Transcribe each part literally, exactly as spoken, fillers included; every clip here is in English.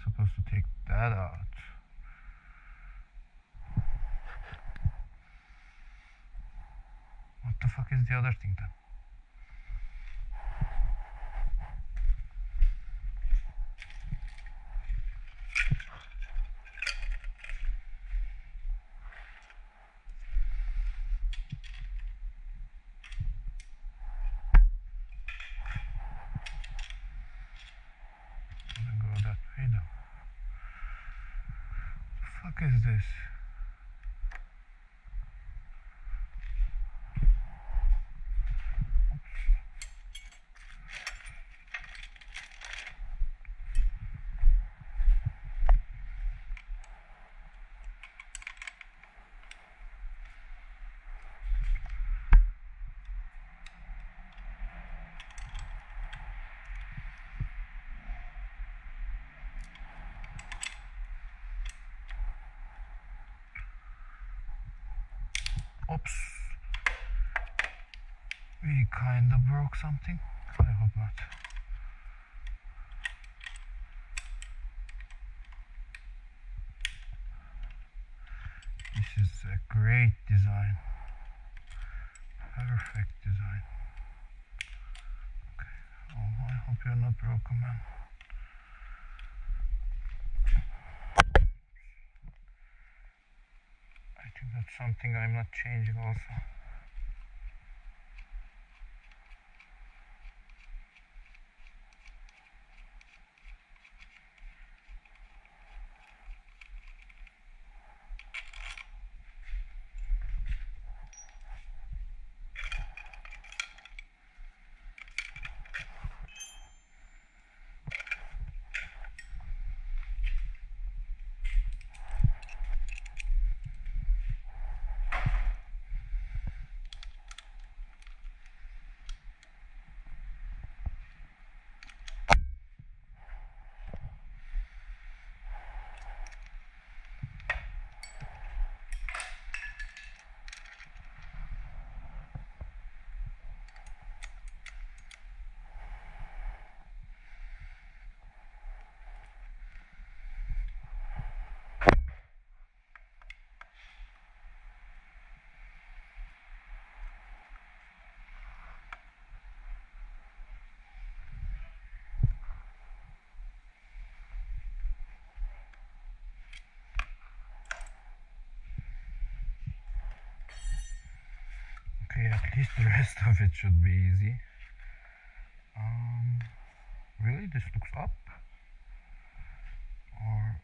supposed to take that out. What the fuck is the other thing then? Doesn't go that way though. What the fuck is this? Oops. We kinda broke something. I hope not. This is a great design. Perfect design. Okay. Oh, I hope you're not broken, man. I think that's something I'm not changing also. Okay, at least the rest of it should be easy. Um, really? This looks up? Or...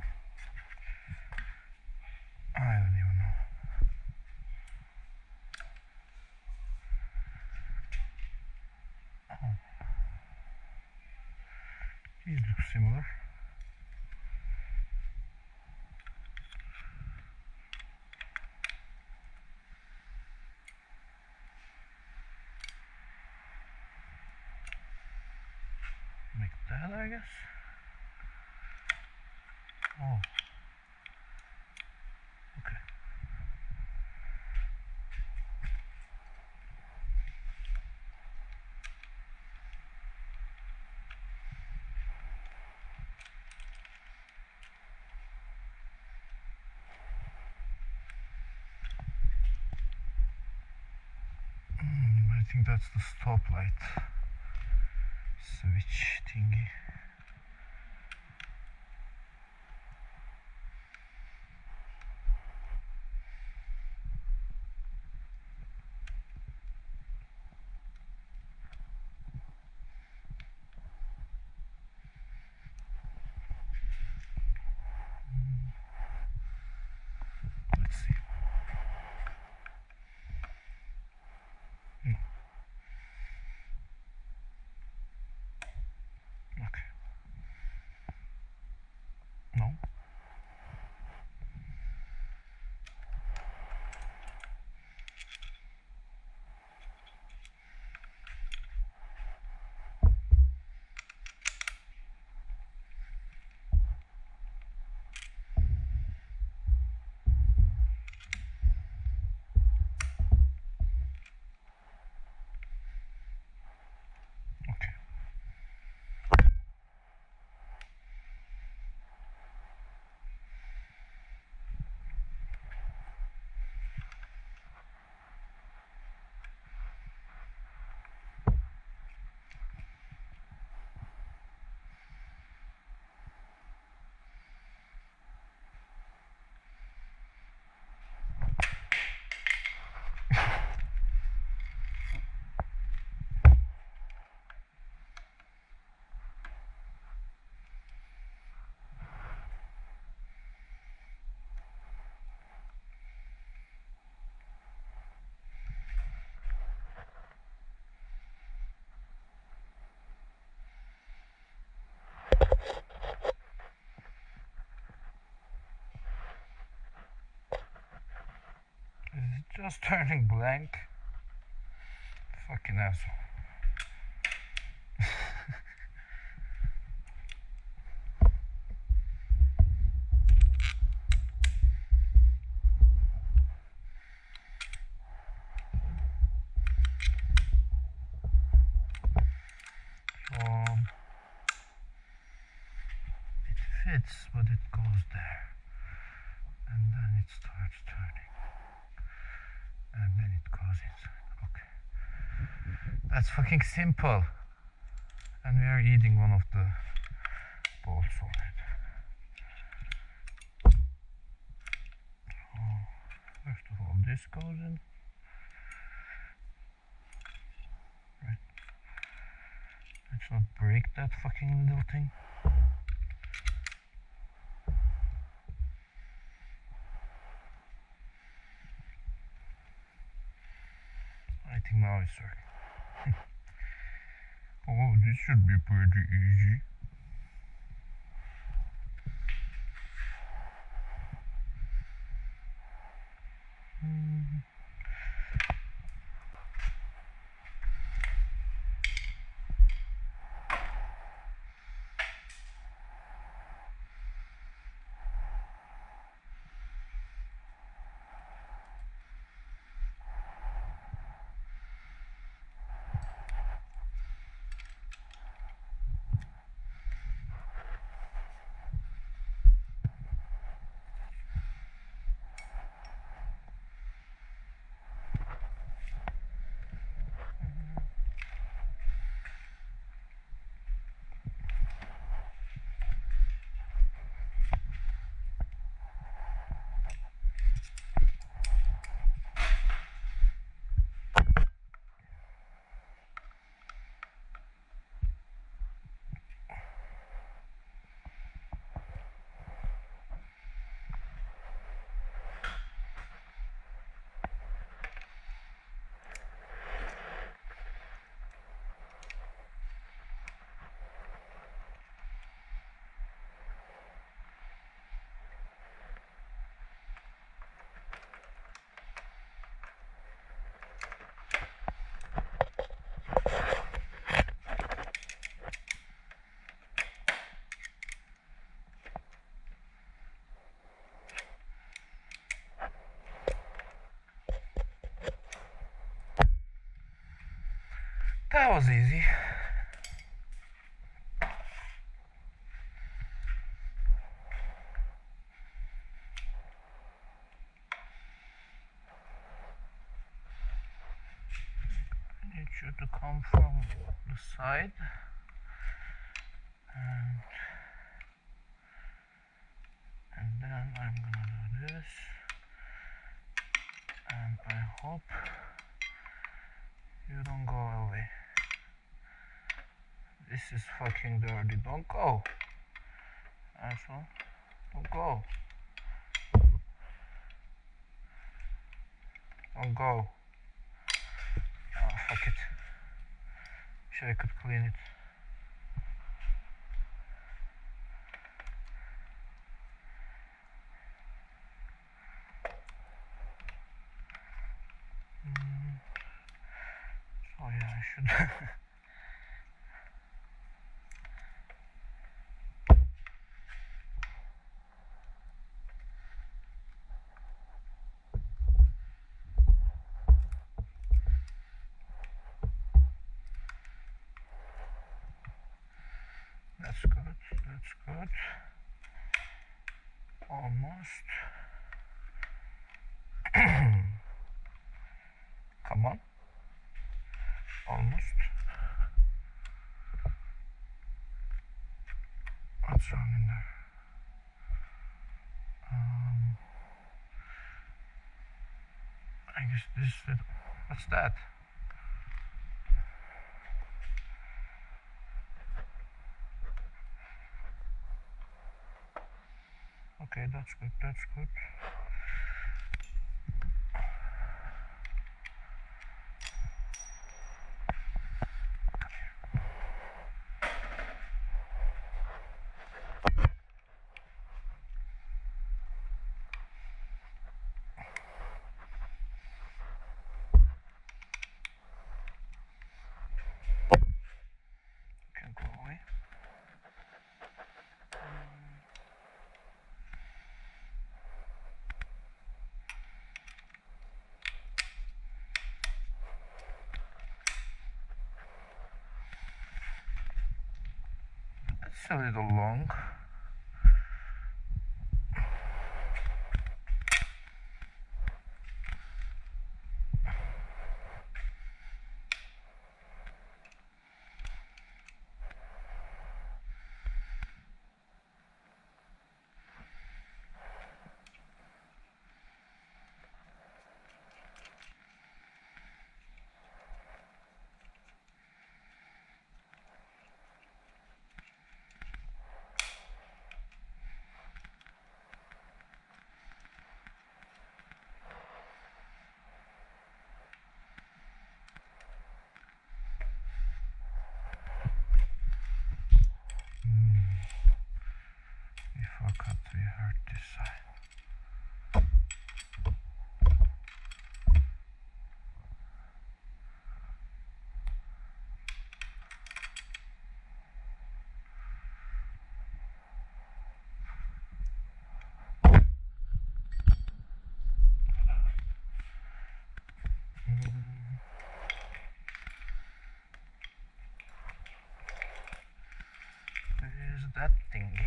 I don't even know. Oh. These look similar. Like that, I guess. Oh. Okay. Mm, I think that's the stoplight switch thingy. Let's see. No. was turning blank. Fucking asshole. So it fits, but it goes there, and then it starts turning, and then it goes inside. Okay, that's fucking simple. And we are eating one of the bolts already. So first of all, this goes in. Right. Let's not break that fucking little thing. I think now it's working. Oh, this should be pretty easy. Mm-hmm. That was easy. I need you to come from the side, and and then I'm gonna do this, and I hope you don't go away. This is fucking dirty. Don't go, asshole. Don't go. Don't go. Oh, fuck it. Wish I could clean it. Mm. So yeah, I should. That's good, that's good. Almost. Come on. Almost. What's wrong in there? Um, I guess this is, what's that? Okay, that's good, that's good. a little long. If I cut, we hurt this side. Where is that thingy?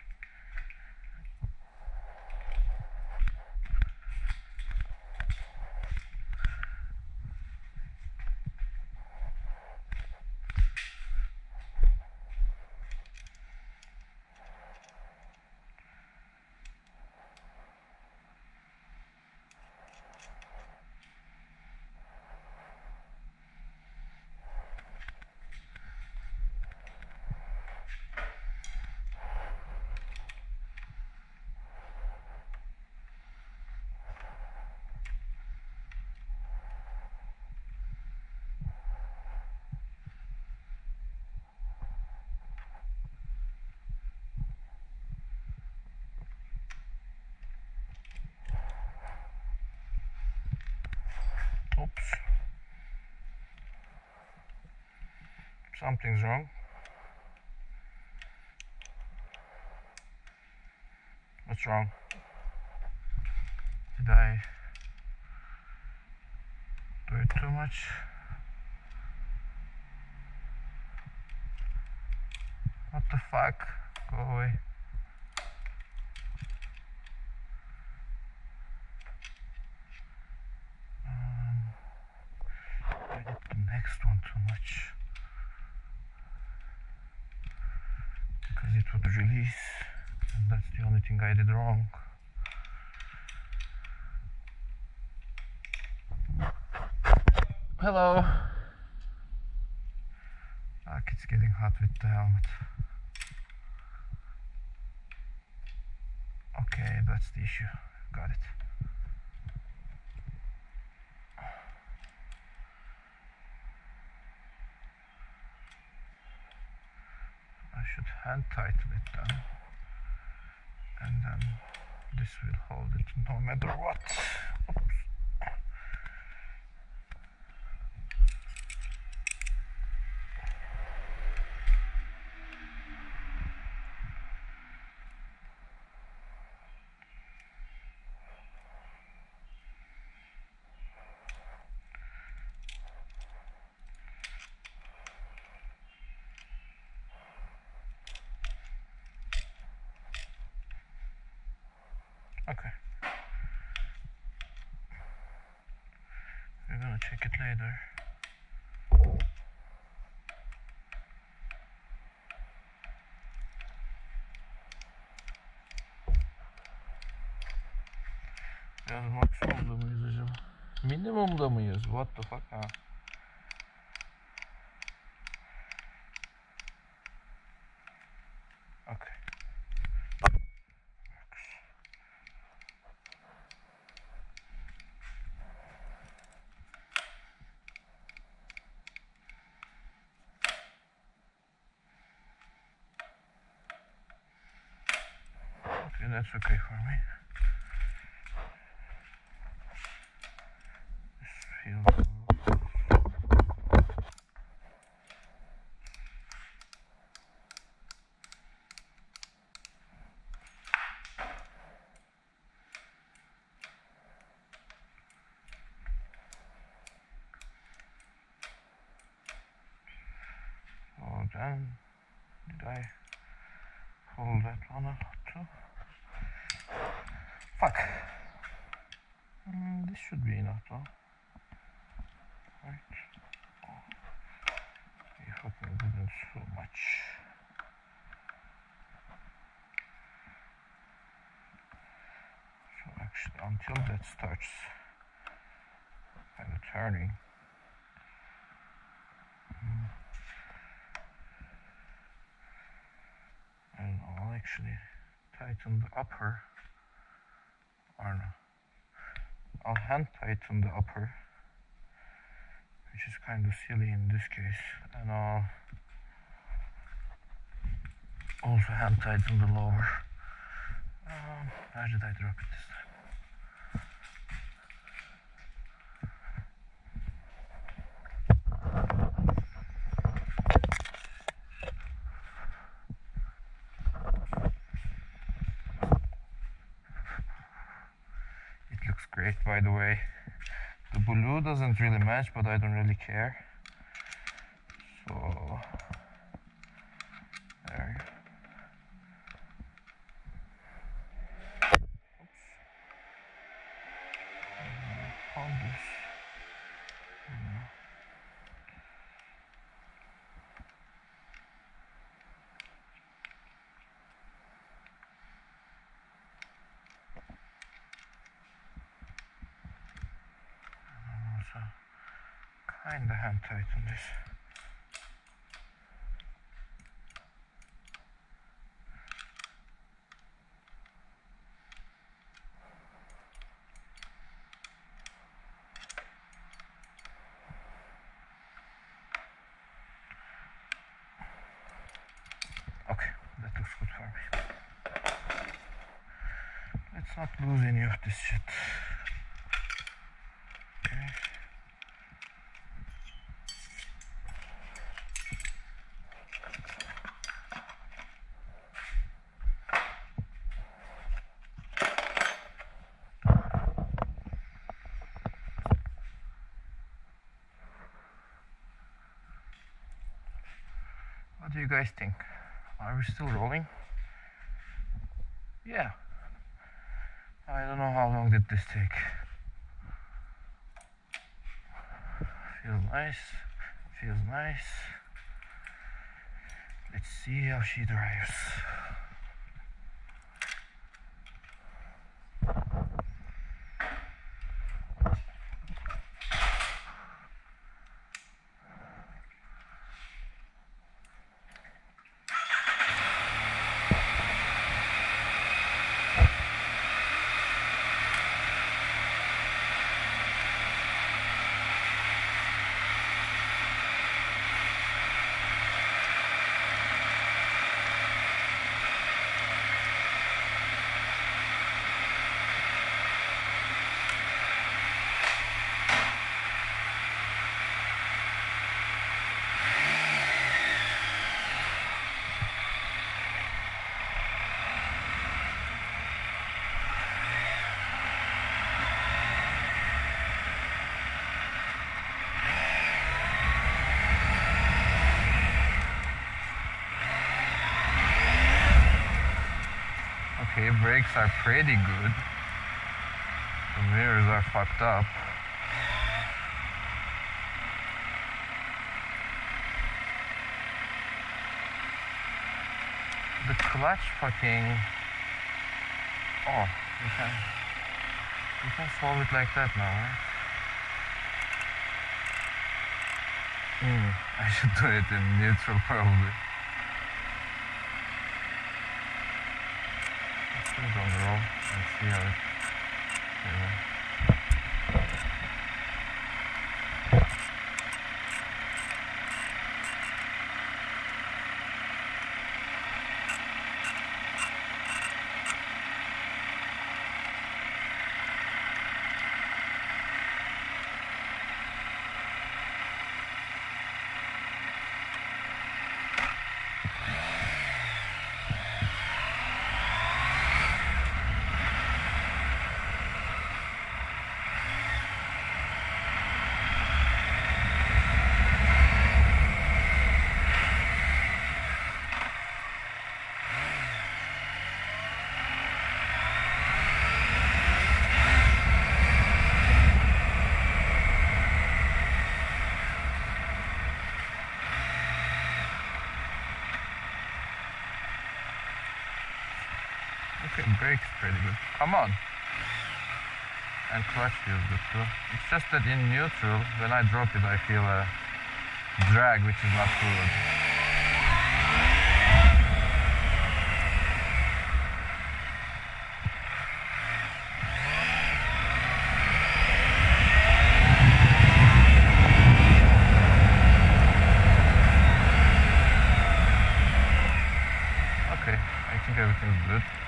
Oops. Something's wrong. What's wrong? Did I do it too much? What the fuck? Go away. Um, I did the next one too much. Because it would release, and that's the only thing I did wrong. Hello. Ah, it's getting hot with the helmet. Okay, that's the issue. Got it. I should hand tighten it then, and then this will hold it no matter what. Oops. Okay. We're gonna check it later. Biraz maksimumda mıyız acaba? Minimumda mıyız? What the fuck? Ha. Okay. Okay, that's okay for me. This feels... Oh damn, did I pull that one out too. Fuck. Mm, this should be enough though. Right. Oh. I fucking didn't so much. So actually until that starts kind of turning. Mm. I don't know, I'll actually tighten the upper, or no, I'll hand tighten the upper, which is kind of silly in this case, and I'll also hand tighten the lower. Um, where did I drop it this time? Great, by the way. The blue doesn't really match, but I don't really care. So there. Oops. Hold this. Kind of hand tighten this. Okay, that looks good for me. Let's not lose any of this shit. Okay. What do you guys think? Are we still rolling? Yeah. I don't know how long did this take. Feels nice. Feels nice. Let's see how she drives. Okay, brakes are pretty good. The mirrors are fucked up. The clutch fucking... Oh, you can... You can solve it like that now, right? Hmm, I should do it in neutral probably. Put it on the roll and see how it... Yeah. Okay, brakes pretty good. Come on. And clutch feels good too. It's just that in neutral, when I drop it, I feel a drag, which is not too good. Okay, I think everything's good.